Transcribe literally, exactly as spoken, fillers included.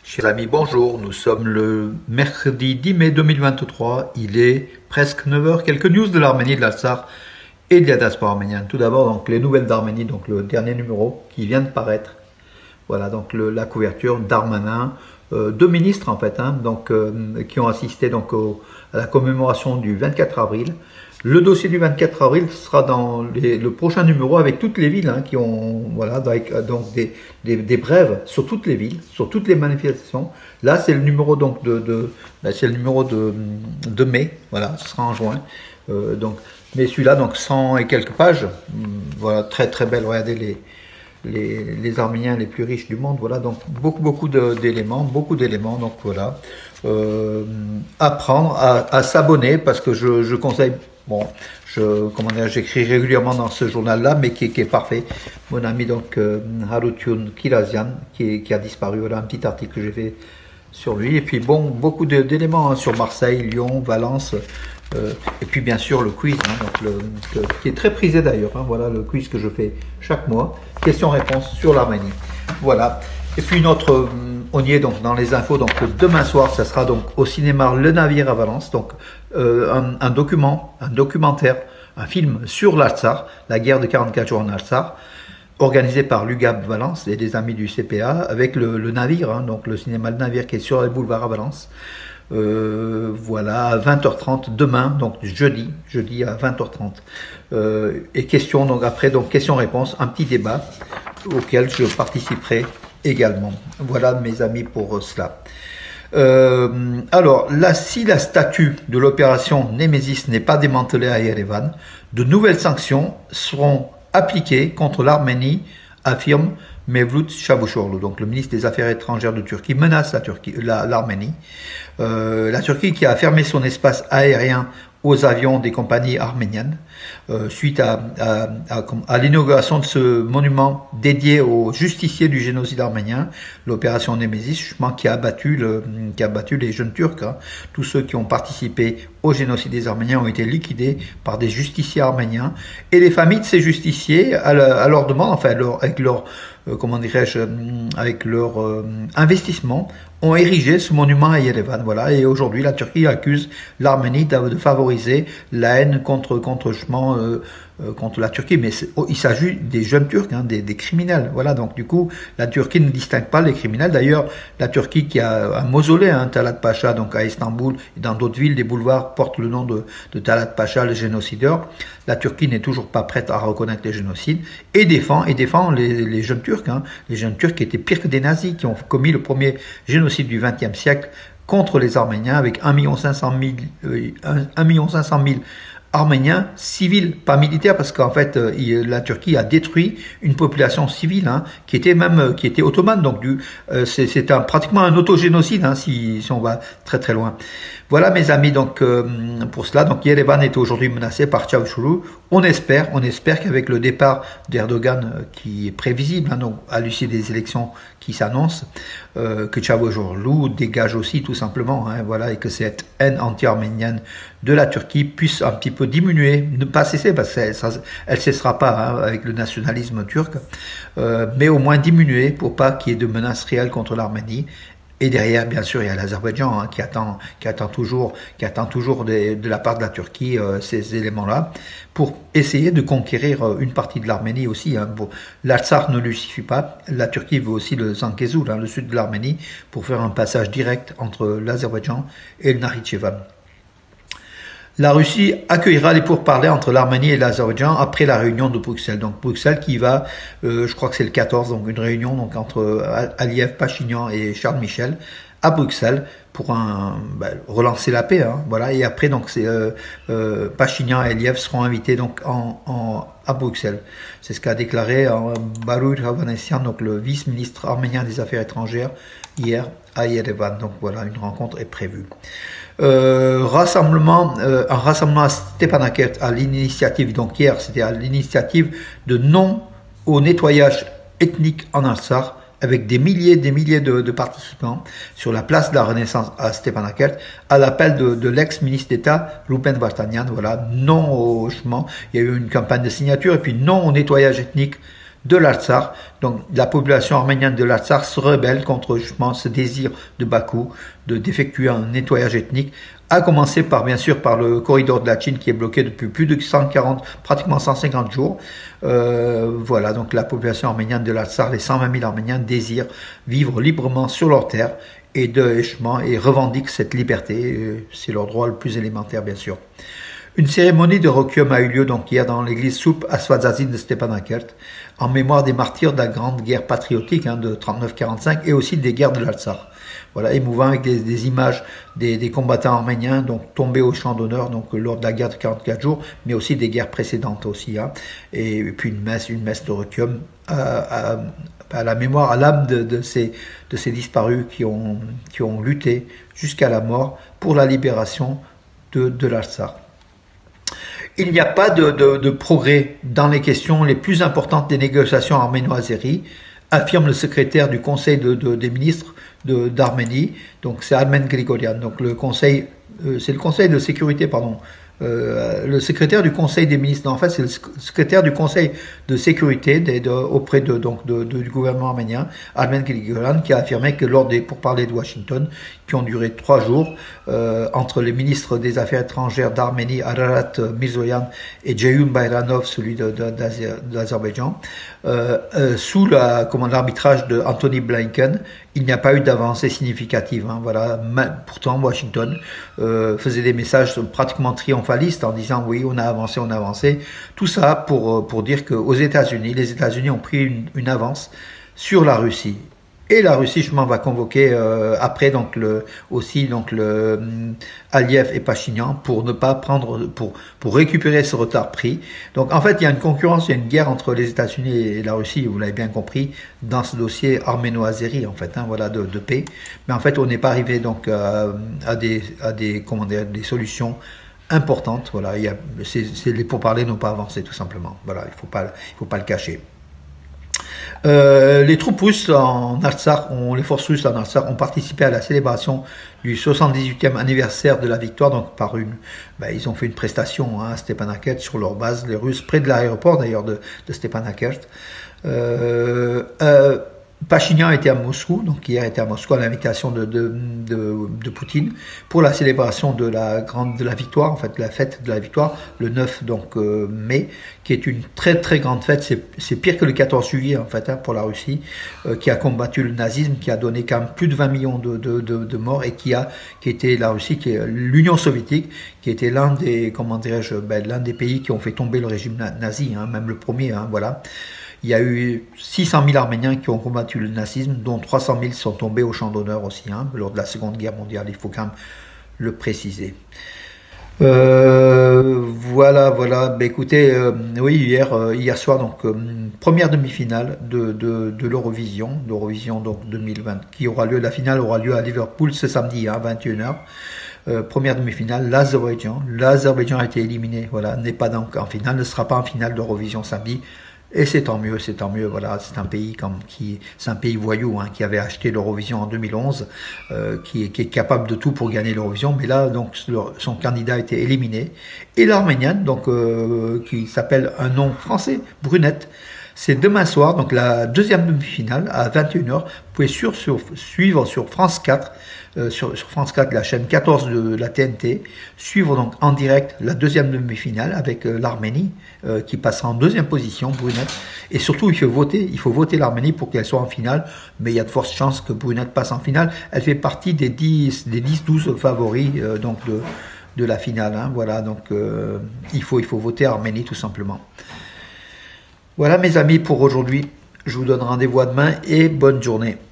Chers amis, bonjour, nous sommes le mercredi dix mai deux mille vingt-trois, il est presque neuf heures, quelques news de l'Arménie, de l'Artsakh et de la diaspora arménienne. Tout d'abord, donc les nouvelles d'Arménie, donc le dernier numéro qui vient de paraître. Voilà, donc le, la couverture d'Armanin, euh, deux ministres en fait, hein, donc, euh, qui ont assisté donc au, à la commémoration du vingt-quatre avril. Le dossier du vingt-quatre avril sera dans les, le prochain numéro avec toutes les villes hein, qui ont voilà avec, donc des, des, des brèves sur toutes les villes, sur toutes les manifestations. Là, c'est le numéro donc de, de c'est le numéro de, de mai. Voilà, ce sera en juin. Euh, donc, mais celui-là donc cent et quelques pages. Voilà, très très belle. Regardez les les, les Arméniens les plus riches du monde. Voilà, donc beaucoup beaucoup d'éléments, beaucoup d'éléments. Donc voilà, euh, apprendre à, à s'abonner parce que je, je conseille. Bon, je, comment dire, j'écris régulièrement dans ce journal-là, mais qui, qui est parfait. Mon ami donc euh, Harutyun Kirazian, qui, qui a disparu. Voilà un petit article que j'ai fait sur lui. Et puis bon, beaucoup d'éléments hein, sur Marseille, Lyon, Valence. Euh, et puis bien sûr le quiz, hein, donc le, le, qui est très prisé d'ailleurs. Hein, voilà le quiz que je fais chaque mois. Questions-réponses sur l'Arménie. Voilà. Et puis une autre, euh, on y est donc dans les infos. Donc demain soir, ça sera donc au cinéma Le Navire à Valence. Donc euh, un, un document, un documentaire, un film sur l'Artsakh, la guerre de quarante-quatre jours en Artsakh, organisé par l'U G A B Valence et des amis du C P A, avec le, le Navire, hein, donc le cinéma Le Navire qui est sur les boulevards à Valence. Euh, voilà, à vingt heures trente demain, donc jeudi, jeudi à vingt heures trente. Euh, et question, donc après, donc questions-réponses, un petit débat auquel je participerai également. Voilà mes amis pour cela. Euh, alors, là, si la statue de l'opération Nemesis n'est pas démantelée à Yerevan, de nouvelles sanctions seront appliquées contre l'Arménie, affirme Mevlut Çavuşoğlu. Donc le ministre des Affaires étrangères de Turquie menace la Turquie, la, l'Arménie. Euh, la Turquie qui a fermé son espace aérien aux avions des compagnies arméniennes euh, suite à, à, à, à l'inauguration de ce monument dédié aux justiciers du génocide arménien, l'opération Nemesis, justement, qui a abattu, le, qui a abattu les jeunes Turcs. Hein. Tous ceux qui ont participé au génocide des Arméniens ont été liquidés par des justiciers arméniens et les familles de ces justiciers, à, la, à leur demande, enfin, leur, avec leur, euh, comment dirais-je, avec leur euh, investissement, ont érigé ce monument à Yerevan. Voilà. Et aujourd'hui, la Turquie accuse l'Arménie de, de favoriser la haine contre, contre, euh, euh, contre la Turquie. Mais oh, il s'agit des jeunes Turcs, hein, des, des criminels. Voilà. Donc, du coup, la Turquie ne distingue pas les criminels. D'ailleurs, la Turquie qui a un mausolée, hein, Talat Pacha, donc à Istanbul et dans d'autres villes, des boulevards portent le nom de, de Talat Pacha, le génocideur. La Turquie n'est toujours pas prête à reconnaître les génocides et défend, et défend les, les jeunes Turcs, hein, les jeunes Turcs qui étaient pires que des nazis, qui ont commis le premier génocide du vingtième siècle contre les Arméniens avec un million cinq cent mille Arméniens civils, pas militaires, parce qu'en fait, euh, il, la Turquie a détruit une population civile hein, qui était même euh, qui était ottomane. Donc, du, euh, c'est un, pratiquement un autogénocide hein, si, si on va très très loin. Voilà mes amis. Donc euh, pour cela, donc Yerevan est aujourd'hui menacé par Çavuşoğlu. On espère, on espère qu'avec le départ d'Erdogan euh, qui est prévisible, hein, donc à l'issue des élections qui s'annoncent, euh, que Çavuşoğlu dégage aussi tout simplement. Hein, voilà, et que cette haine anti-arménienne de la Turquie puisse un petit peu diminuer, ne pas cesser parce qu'elle ne cessera pas hein, avec le nationalisme turc, euh, mais au moins diminuer pour pas qu'il y ait de menaces réelles contre l'Arménie. Et derrière, bien sûr, il y a l'Azerbaïdjan hein, qui attend, qui attend toujours, qui attend toujours de, de la part de la Turquie euh, ces éléments-là pour essayer de conquérir euh, une partie de l'Arménie aussi. Hein. Bon, l'Artsakh ne lui suffit pas. La Turquie veut aussi le Zangezur, hein, le sud de l'Arménie, pour faire un passage direct entre l'Azerbaïdjan et le Nakhitchevan. La Russie accueillera les pourparlers entre l'Arménie et l'Azerbaïdjan après la réunion de Bruxelles. Donc Bruxelles qui va, euh, je crois que c'est le quatorze, donc une réunion donc entre Aliyev, Pachinian et Charles Michel à Bruxelles pour un, ben, relancer la paix. Hein, voilà. Et après donc c'est euh, euh, Pachinian et Aliyev seront invités donc en, en à Bruxelles. C'est ce qu'a déclaré euh, Barur Hovhannisyan, donc le vice-ministre arménien des Affaires étrangères, hier à Yerevan. Donc voilà, une rencontre est prévue. Euh, rassemblement, euh, un rassemblement à Stepanakert à l'initiative, donc hier c'était à l'initiative de non au nettoyage ethnique en Artsakh avec des milliers des milliers de, de participants sur la place de la Renaissance à Stepanakert à l'appel de, de l'ex-ministre d'État Ruben Vartanian. Voilà, non au chemin, il y a eu une campagne de signature et puis non au nettoyage ethnique de l'Artsakh. Donc la population arménienne de l'Artsakh se rebelle contre justement ce désir de Bakou de d'effectuer un nettoyage ethnique, à commencer par bien sûr par le corridor de la Chine qui est bloqué depuis plus de cent quarante, pratiquement cent cinquante jours. Euh, voilà, donc la population arménienne de l'Artsakh, les cent vingt mille Arméniens désirent vivre librement sur leur terre et de et revendiquent cette liberté. C'est leur droit le plus élémentaire bien sûr. Une cérémonie de requiem a eu lieu donc hier dans l'église Soup à Svadzazin de Stepanakert, en mémoire des martyrs de la grande guerre patriotique hein, de trente-neuf quarante-cinq et aussi des guerres de l'Artsakh. Voilà, émouvant avec des, des images des, des combattants arméniens donc tombés au champ d'honneur donc lors de la guerre de quarante-quatre jours, mais aussi des guerres précédentes aussi. Hein, et, et puis une messe, une messe de requiem à, à, à la mémoire, à l'âme de, de, ces, de ces disparus qui ont, qui ont lutté jusqu'à la mort pour la libération de, de l'Artsakh. Il n'y a pas de, de, de progrès dans les questions les plus importantes des négociations arméno-azéries, affirme le secrétaire du Conseil de, de, des ministres d'Arménie, donc c'est Armen Grigorian, donc le Conseil, euh, c'est le Conseil de sécurité, pardon, euh, le secrétaire du Conseil des ministres, non, en fait c'est le secrétaire du Conseil de sécurité de, de, auprès de, donc de, de, du gouvernement arménien, Armen Grigorian, qui a affirmé que lors des pourparlers de Washington, qui ont duré trois jours, euh, entre les ministres des Affaires étrangères d'Arménie, Ararat Mirzoyan, et Ceyhun Bayramov, celui d'Azerbaïdjan, euh, euh, sous l'arbitrage de Anthony Blinken, il n'y a pas eu d'avancée significative. Hein, voilà. Pourtant, Washington euh, faisait des messages pratiquement triomphalistes en disant oui, on a avancé, on a avancé. Tout ça pour, pour dire qu'aux États-Unis, les États-Unis ont pris une, une avance sur la Russie. Et la Russie, je m'en va convoquer euh, après donc le aussi donc le euh, Aliyev et Pachinian pour ne pas prendre pour pour récupérer ce retard pris. Donc en fait, il y a une concurrence, il y a une guerre entre les États-Unis et la Russie, vous l'avez bien compris, dans ce dossier arméno-azéri en fait, hein, voilà de, de paix. Mais en fait, on n'est pas arrivé donc à, à des à des comment dire, des solutions importantes. Voilà, il y a c'est les pourparlers n'ont pas avancé tout simplement. Voilà, il faut pas il faut pas le cacher. Euh, les troupes russes en Artsakh, ont, les forces russes en Artsakh ont participé à la célébration du soixante-dix-huitième anniversaire de la victoire, donc par une, ben, ils ont fait une prestation hein, à Stepanakert sur leur base, les Russes, près de l'aéroport d'ailleurs de, de Stepanakert. Euh, euh, Pachinian était à Moscou, donc hier était à Moscou à l'invitation de, de, de, de Poutine pour la célébration de la grande de la victoire, en fait la fête de la victoire, le neuf donc euh, mai, qui est une très très grande fête. C'est pire que le quatorze juillet en fait hein, pour la Russie, euh, qui a combattu le nazisme, qui a donné quand même plus de vingt millions de, de, de, de morts et qui a qui était la Russie, qui est l'Union soviétique, qui était l'un des comment dirais-je, ben, l'un des pays qui ont fait tomber le régime nazi, hein, même le premier, hein, voilà. Il y a eu six cent mille Arméniens qui ont combattu le nazisme, dont trois cent mille sont tombés au champ d'honneur aussi, hein, lors de la Seconde Guerre mondiale, il faut quand même le préciser. Euh, voilà, voilà. Ben, écoutez, euh, oui, hier, euh, hier soir, donc euh, première demi-finale de, de, de l'Eurovision, l'Eurovision donc deux mille vingt, qui aura lieu. La finale aura lieu à Liverpool ce samedi à vingt et une heures. Euh, première demi-finale, l'Azerbaïdjan. L'Azerbaïdjan a été éliminé, voilà, n'est pas donc en finale, ne sera pas en finale d'Eurovision samedi. Et c'est tant mieux, c'est tant mieux. Voilà, c'est un pays comme qui, c'est un pays voyou hein, qui avait acheté l'Eurovision en deux mille onze, euh, qui, qui est capable de tout pour gagner l'Eurovision. Mais là, donc, son candidat a été éliminé. Et l'Arménienne, donc, euh, qui s'appelle un nom français, Brunette. C'est demain soir, donc la deuxième demi-finale à vingt et une heures. Vous pouvez sur, sur, suivre sur France quatre, euh, sur, sur France quatre, la chaîne quatorze de la T N T, suivre donc en direct la deuxième demi-finale avec euh, l'Arménie euh, qui passera en deuxième position, Brunette. Et surtout, il faut voter, il faut voter l'Arménie pour qu'elle soit en finale. Mais il y a de fortes chances que Brunette passe en finale. Elle fait partie des dix, des dix, douze favoris euh, donc de, de la finale. Hein. Voilà, donc euh, il faut, il faut voter Arménie tout simplement. Voilà mes amis pour aujourd'hui, je vous donne rendez-vous à demain et bonne journée.